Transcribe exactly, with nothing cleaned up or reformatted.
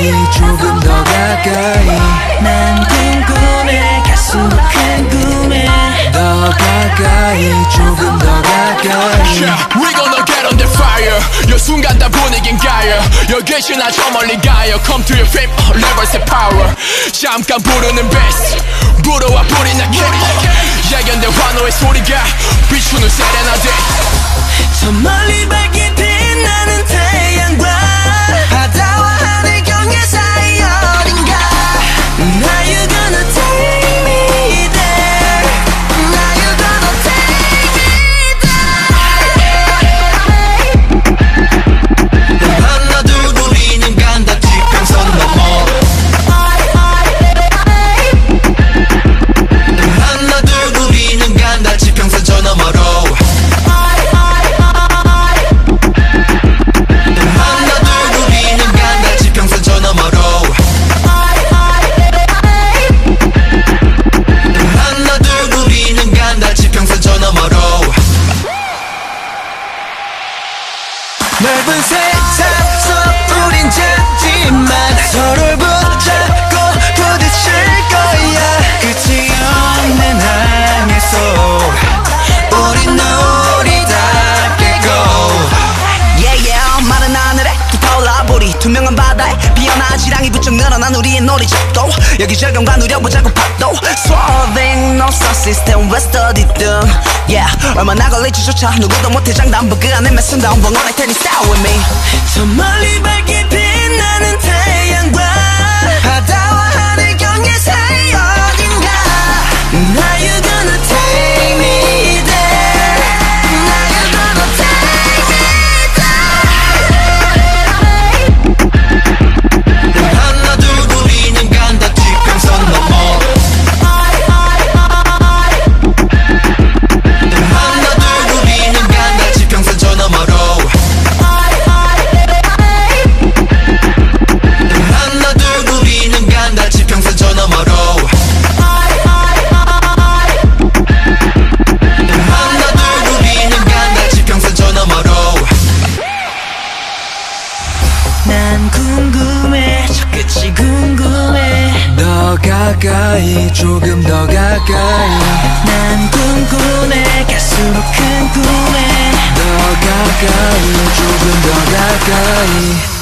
가까이 조금 더 가까이 난 궁금해 갈수록 궁금해 더 가까이 조금 더 가까이 yeah, We gonna get on the fire 요 순간 다 분위긴 가요 여기시 나 저 멀리 가요 Come to your fame, uh, levels of power 잠깐 부르는 베이스 불어와 불이 나게 예견된 환호의 소리가 비추는 세레나데 저 멀리 밝게 빛나는 태양과 바다와 하늘 경계 사이 어딘가 Now you gonna take me there Now you gonna take me there 널 하나 둘 우리는 간다 지평선 넘어 널 하나 둘 우리는 간다 지평선 저 너머로 넓은 세상 속 우린 작지만 서로를 붙잡고 부딪힐 거야 끝이 없는 항에서 우린 우리답게 go Yeah yeah 마른 하늘에 붙어올라 불이 투명한 바다에 피어나 지랑이 부쩍 늘어난 우리의 놀이잡도 여기저기 누려보자고 파도 Swerving no sound system West 어디든 Yeah 얼마나 걸릴지조차 누구도 못해 장담부 그 안에 메순 다운 벙어날 테니 stay with me 저 멀리 밝게 빛나는 태양과 바다와 하늘 경계 사이 어딘가 Now you gonna take me there Now you gonna take me there 널 하나 둘 우리는 간다 지평선 넘어 난 궁금해 저 끝이 궁금해 더 가까이 조금 더 가까이 난 궁금해 갈수록 궁금해 더 가까이 조금 더 가까이